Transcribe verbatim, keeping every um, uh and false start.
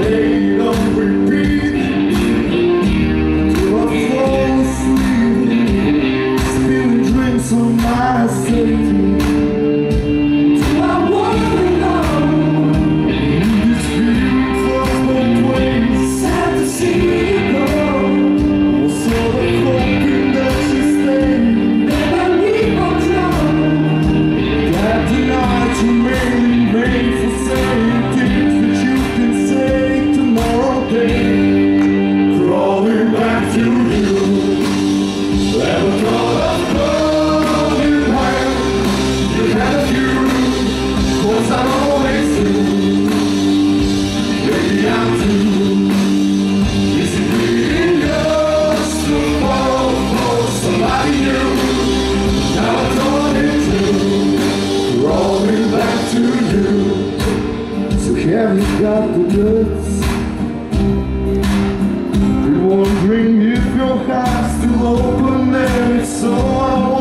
played on repeat till I fall asleep, spilling drinks on my safety. Till I wanna know this feeling flows both ways. Sad to see you go. Was sort of hoping that you stay. Never need more trouble. That tonight you really made for saying things that you can say tomorrow day. Crawling back to you. Never thought of holding hand. You had a few, course I always do. Maybe I'm too. Is it really yours to fall for somebody new? Now I thought it too. Rolling back to you. So have you got the goods? Be wondering if your heart's still open and it's so